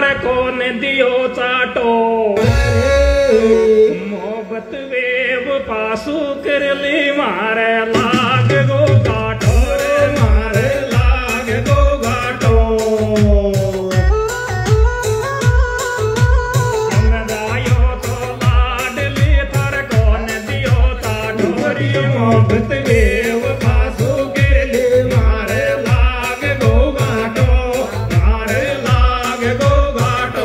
थारे को ने दियो चाटो मोहब्बत वेव पासू कर ली मारे लाग गो गाठो रे मारे लाग गो गाठो समझायो तो लाडली थारे को ने दियो चाटो रे मोहब्बत वेव पासू कर ली मारे लाग गो गाठो मारे लाग गो गाठो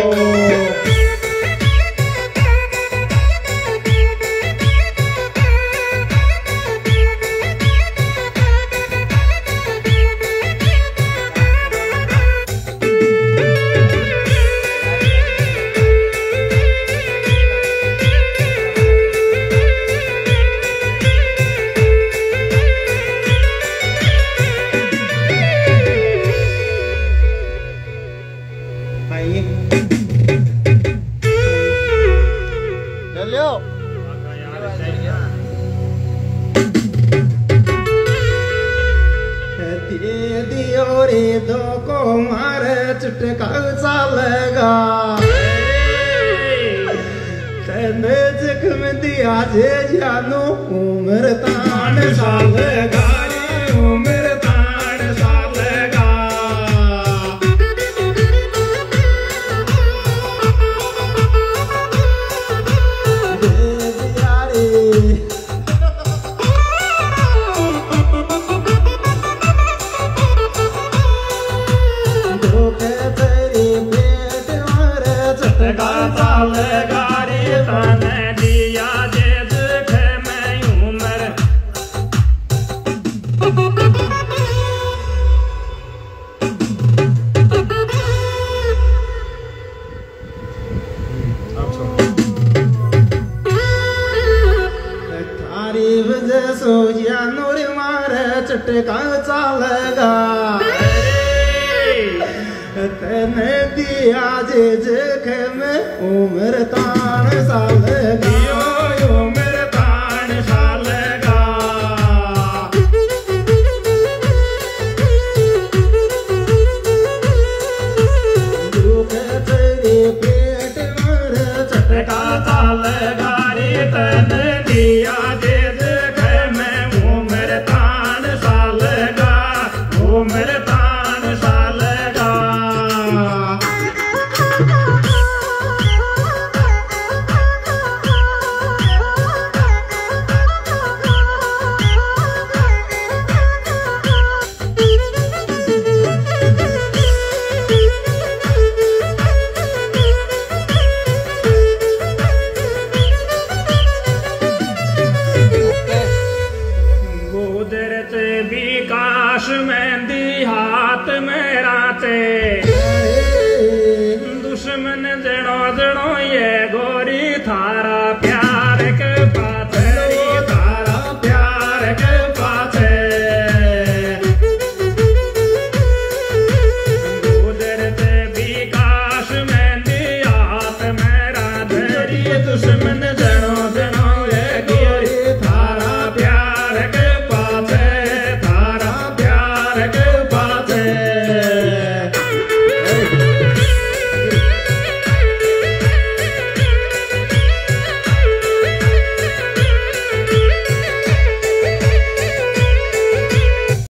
दो को मारे चुटका चलेगा तेने जख्म दिया जे जानो उम्र तान सालेगा उम्र तान सालेगा गाड़ी तने दिया जे दुख में उम्र थारी वजह सो जानवर मारे चटका चलेगा तेने दिया जे जख्म उम्र तान सालेगा उम्र तान सालेगा दुख तेरे पेट में चटका चलेगा रे तेने दिया जे जख्म उम्र तान सालेगा उम्र तान सालेगा विकास में दी हाथ मेरा ते